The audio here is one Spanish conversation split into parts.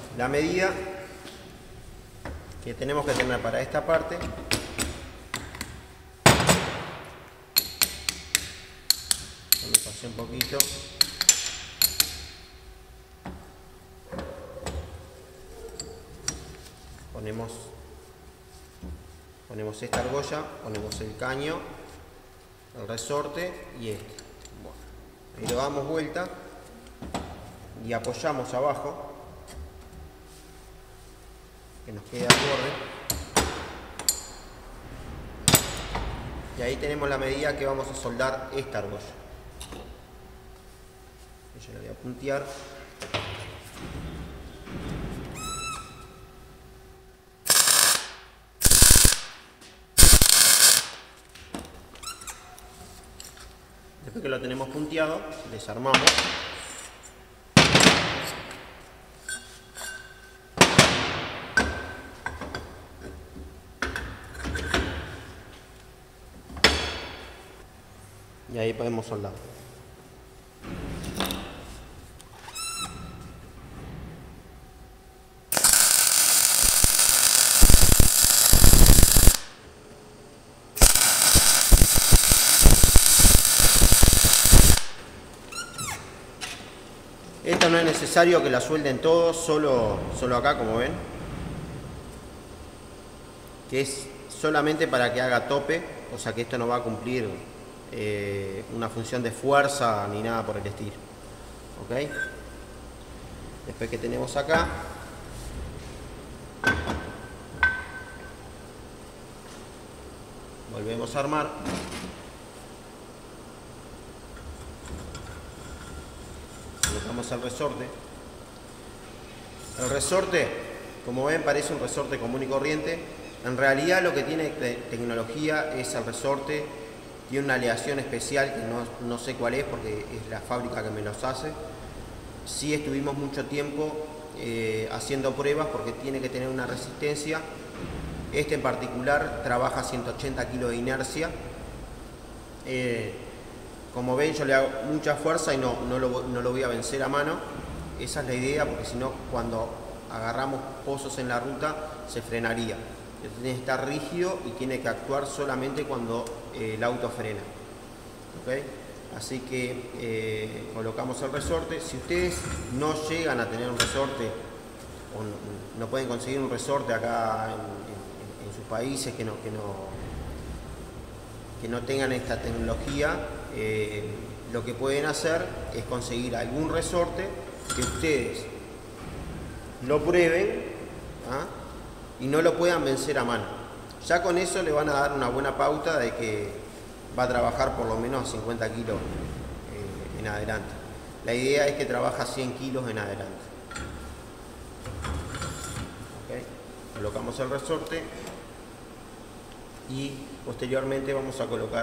la medida que tenemos que tener para esta parte. Me pasé un poquito. Ponemos esta argolla, ponemos el caño, el resorte y este. Bueno, ahí lo damos vuelta y apoyamos abajo, que nos quede al borde. Y ahí tenemos la medida que vamos a soldar esta argolla. Yo la voy a puntear. Después que lo tenemos punteado, desarmamos. Y ahí podemos soldar. Esta no es necesario que la suelden todos, solo acá, como ven, que es solamente para que haga tope, o sea que esto no va a cumplir una función de fuerza ni nada por el estilo. ¿Ok? Después que tenemos acá, volvemos a armar. Colocamos el resorte. El resorte, como ven, parece un resorte común y corriente. En realidad lo que tiene tecnología es el resorte. Tiene una aleación especial que no sé cuál es porque es la fábrica que me los hace. Sí estuvimos mucho tiempo haciendo pruebas porque tiene que tener una resistencia. Este en particular trabaja a 180 kilos de inercia. Como ven, yo le hago mucha fuerza y no lo voy a vencer a mano. Esa es la idea, porque si no, cuando agarramos pozos en la ruta se frenaría. Tiene que estar rígido y tiene que actuar solamente cuando el auto frena. ¿Okay? Así que colocamos el resorte. Si ustedes no llegan a tener un resorte o no pueden conseguir un resorte acá en sus países que no tengan esta tecnología, lo que pueden hacer es conseguir algún resorte que ustedes lo prueben, ¿ah? Y no lo puedan vencer a mano. Ya con eso le van a dar una buena pauta de que va a trabajar por lo menos 50 kilos en adelante. La idea es que trabaja 100 kilos en adelante. ¿Okay? Colocamos el resorte y posteriormente vamos a colocar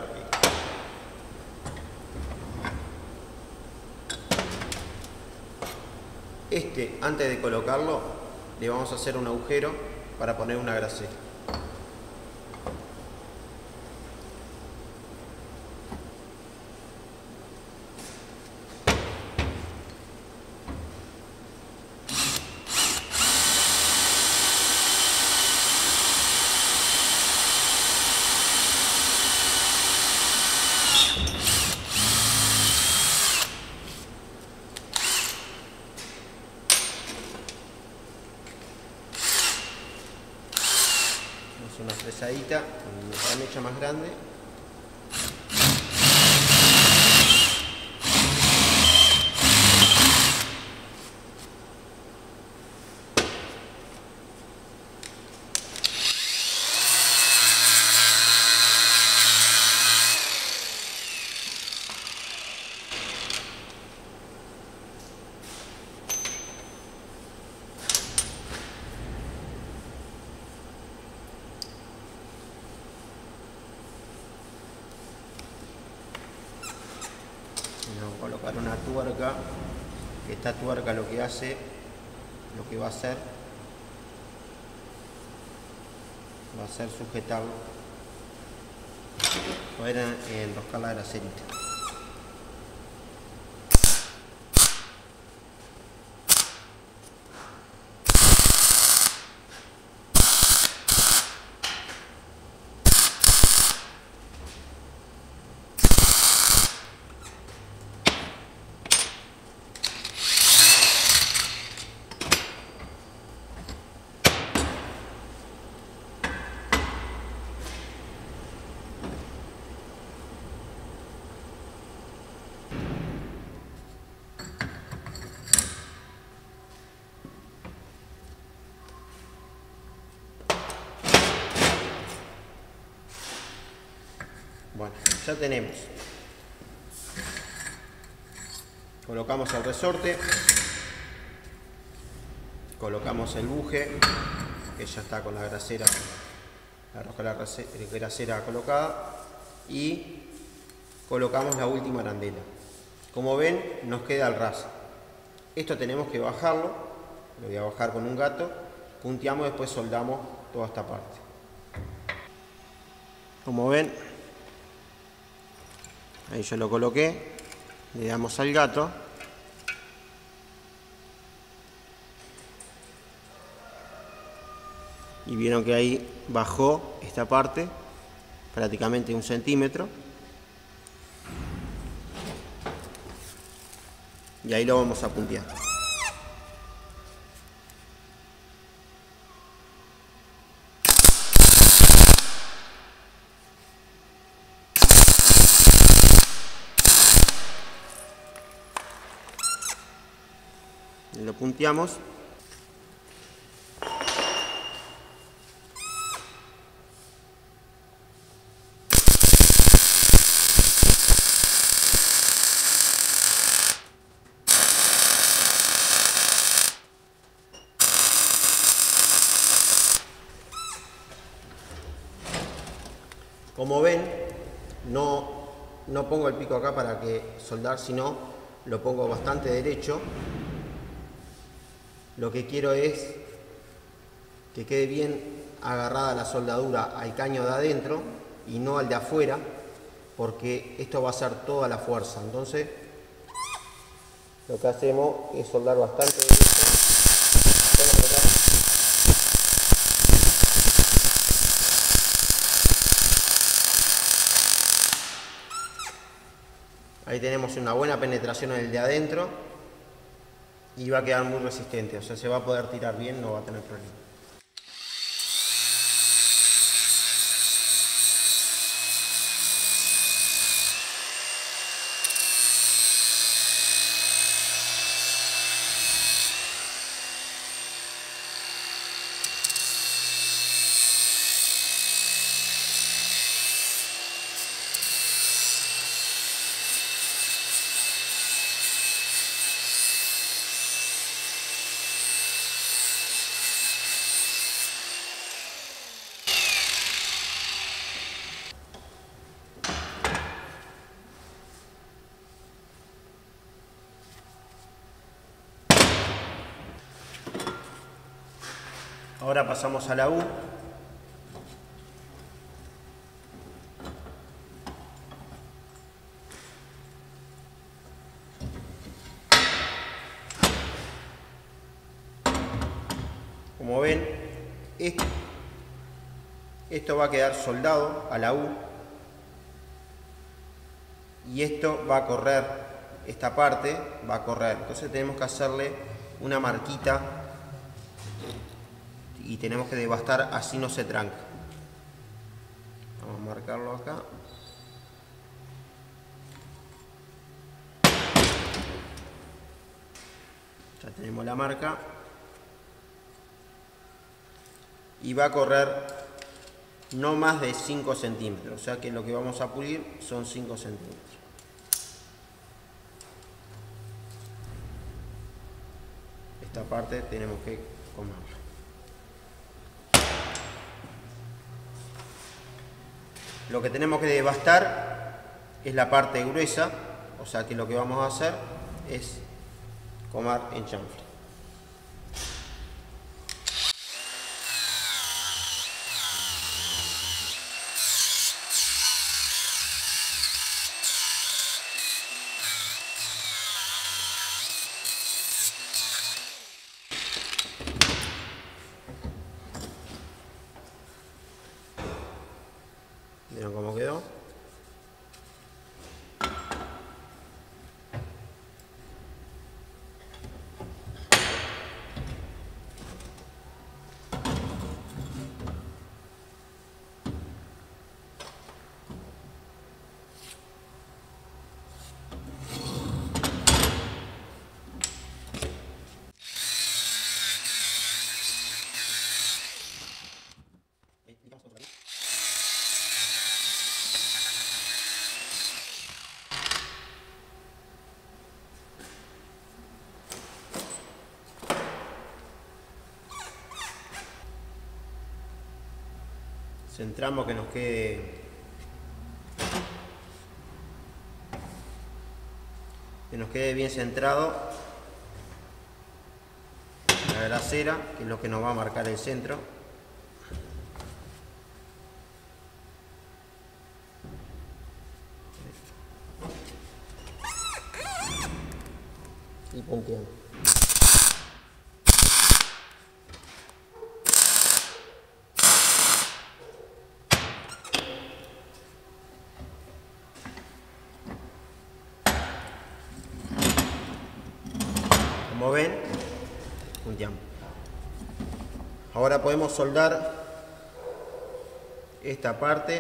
antes de colocarlo, le vamos a hacer un agujero para poner una grasera. Una fresadita con una mecha más grande. Vamos a colocar una tuerca, que esta tuerca lo que va a hacer sujetarlo, poder enroscar la graserita. Bueno, ya tenemos. Colocamos el resorte, colocamos el buje, que ya está con la grasera, la rosca grasera colocada, y colocamos la última arandela. Como ven, nos queda al ras. Esto tenemos que bajarlo, lo voy a bajar con un gato, punteamos y después soldamos toda esta parte. Como ven, ahí yo lo coloqué, le damos al gato. Y vieron que ahí bajó esta parte, prácticamente 1 centímetro. Y ahí lo vamos a puntear. Lo punteamos. Como ven, no pongo el pico acá para que soldar, sino lo pongo bastante derecho. Lo que quiero es que quede bien agarrada la soldadura al caño de adentro y no al de afuera, porque esto va a ser toda la fuerza. Entonces, lo que hacemos es soldar bastante derecho. Ahí tenemos una buena penetración en el de adentro y va a quedar muy resistente, o sea, se va a poder tirar bien, no va a tener problema. Ahora pasamos a la U. Como ven, esto va a quedar soldado a la U y esto va a correr, esta parte va a correr. Entonces tenemos que hacerle una marquita y tenemos que devastar, así no se tranca. Vamos a marcarlo acá. Ya tenemos la marca. Y va a correr no más de 5 centímetros, o sea que lo que vamos a pulir son 5 centímetros. Esta parte tenemos que comerla. Lo que tenemos que devastar es la parte gruesa, o sea que lo que vamos a hacer es comer en chanfle. ¿Vieron cómo quedó? Centramos que nos quede bien centrado la grasera, que es lo que nos va a marcar el centro. Y punteamos. Como ven, punteamos. Ahora podemos soldar esta parte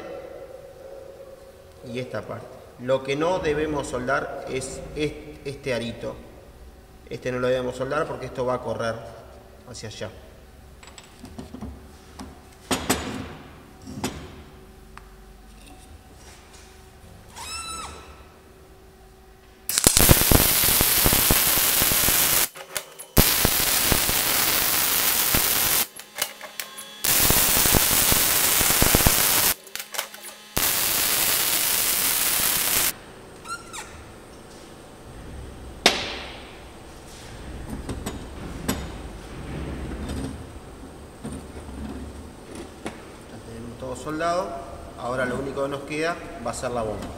y esta parte. Lo que no debemos soldar es este arito. Este no lo debemos soldar porque esto va a correr hacia allá. Todo soldado. Ahora lo único que nos queda va a ser la bomba.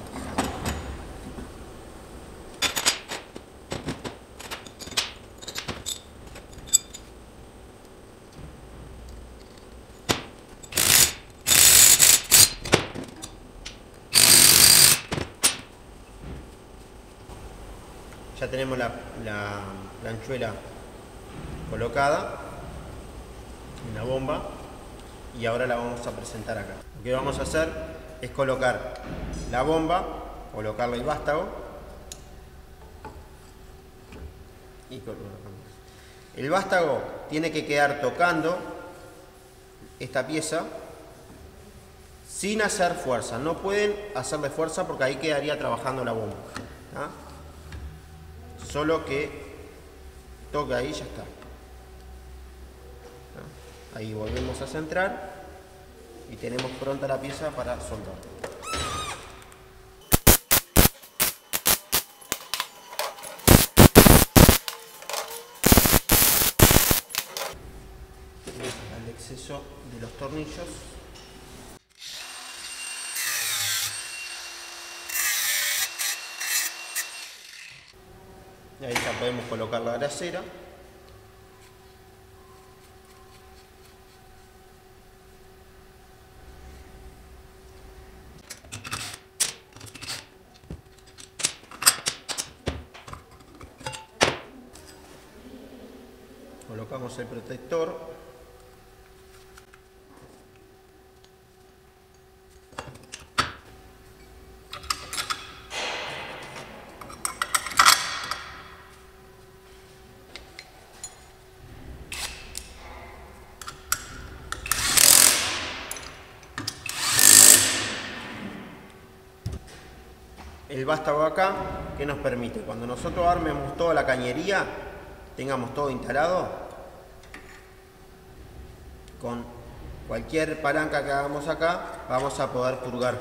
Ya tenemos la anchuela colocada en la bomba. Y ahora la vamos a presentar acá. Lo que vamos a hacer es colocar la bomba, colocarle el vástago y el vástago tiene que quedar tocando esta pieza sin hacer fuerza. No pueden hacerle fuerza porque ahí quedaría trabajando la bomba, ¿tá? Solo que toque ahí y ya está. Ahí volvemos a centrar y tenemos pronta la pieza para soldar. El exceso de los tornillos. Y ahí ya podemos colocar la grasera. Colocamos el protector. El vástago acá, que nos permite, cuando nosotros armemos toda la cañería, tengamos todo instalado, con cualquier palanca que hagamos acá, vamos a poder purgar.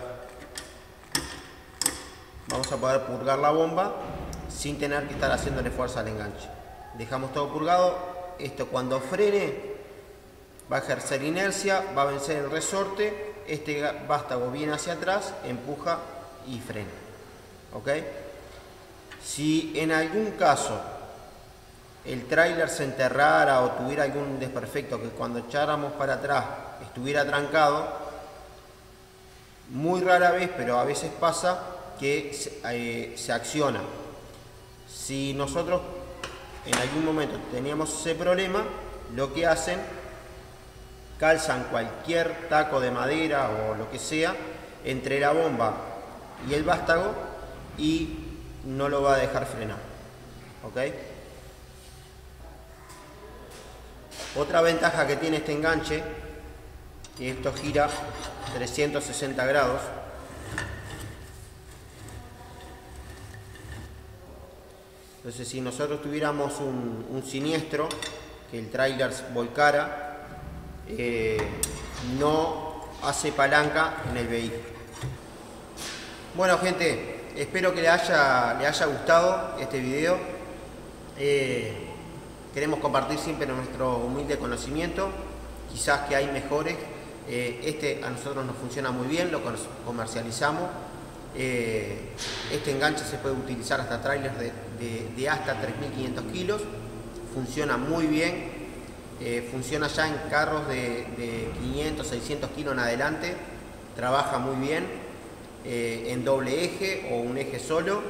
Vamos a poder purgar la bomba sin tener que estar haciéndole fuerza al enganche. Dejamos todo purgado. Esto cuando frene va a ejercer inercia, va a vencer el resorte. Este vástago viene hacia atrás, empuja y frena. ¿Ok? Si en algún caso el tráiler se enterrara o tuviera algún desperfecto, que cuando echáramos para atrás estuviera trancado, muy rara vez, pero a veces pasa que se acciona. Si nosotros en algún momento teníamos ese problema, lo que hacen, calzan cualquier taco de madera o lo que sea entre la bomba y el vástago y no lo va a dejar frenar. ¿Ok? Otra ventaja que tiene este enganche, que esto gira 360 grados. Entonces, si nosotros tuviéramos un siniestro, que el tráiler volcara, no hace palanca en el vehículo. Bueno gente, espero que le haya gustado este video. Queremos compartir siempre nuestro humilde conocimiento, quizás que hay mejores. Este a nosotros nos funciona muy bien, lo comercializamos. Este enganche se puede utilizar hasta trailers de hasta 3.500 kilos, funciona muy bien, funciona ya en carros de 500, 600 kilos en adelante, trabaja muy bien en doble eje o un eje solo,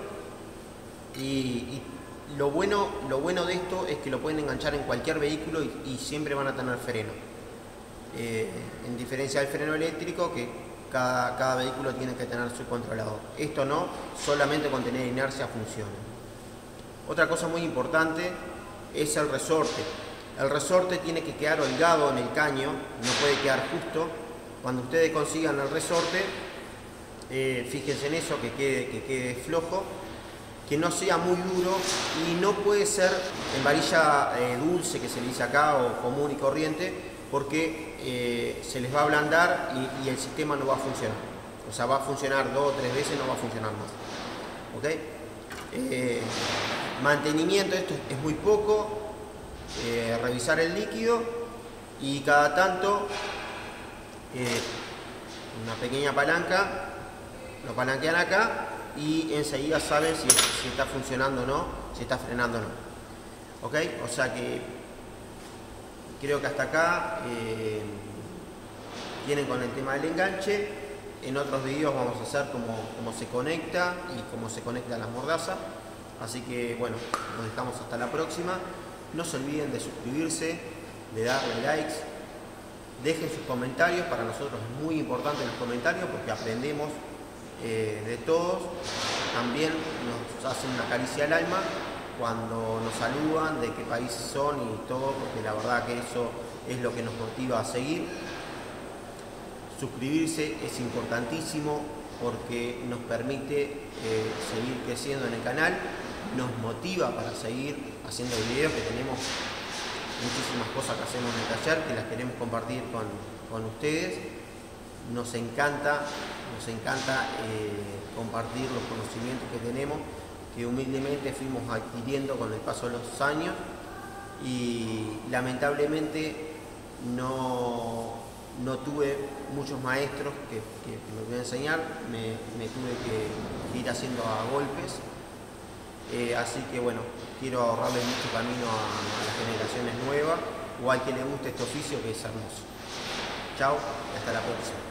y lo bueno de esto es que lo pueden enganchar en cualquier vehículo y siempre van a tener freno, en diferencia del freno eléctrico, que cada vehículo tiene que tener su controlador. Esto no, solamente con tener inercia funciona. Otra cosa muy importante es el resorte. El resorte tiene que quedar holgado en el caño, no puede quedar justo. Cuando ustedes consigan el resorte, fíjense en eso, que quede flojo, que no sea muy duro, y no puede ser en varilla dulce, que se le dice acá, o común y corriente, porque se les va a ablandar y el sistema no va a funcionar. O sea, va a funcionar 2 o 3 veces, no va a funcionar más. ¿Ok? Mantenimiento, esto es muy poco. Revisar el líquido y cada tanto una pequeña palanca, lo palanquean acá y enseguida saben si está funcionando o no, si está frenando o no. ¿Ok? O sea que creo que hasta acá tienen con el tema del enganche. En otros vídeos vamos a hacer cómo se conecta y cómo se conecta las mordazas. Así que bueno, nos dejamos hasta la próxima. No se olviden de suscribirse, de darle likes, dejen sus comentarios. Para nosotros es muy importante los comentarios porque aprendemos de todos. También nos hacen una caricia al alma cuando nos saludan, de qué país son y todo, porque la verdad que eso es lo que nos motiva a seguir. Suscribirse es importantísimo porque nos permite seguir creciendo en el canal, nos motiva para seguir haciendo videos, que tenemos muchísimas cosas que hacemos en el taller que las queremos compartir con ustedes. Nos encanta compartir los conocimientos que tenemos, que humildemente fuimos adquiriendo con el paso de los años, y lamentablemente no tuve muchos maestros que me pudieran enseñar, me tuve que ir haciendo a golpes, así que bueno, quiero ahorrarle mucho camino a las generaciones nuevas o al que le guste este oficio, que es hermoso. Chao, y hasta la próxima.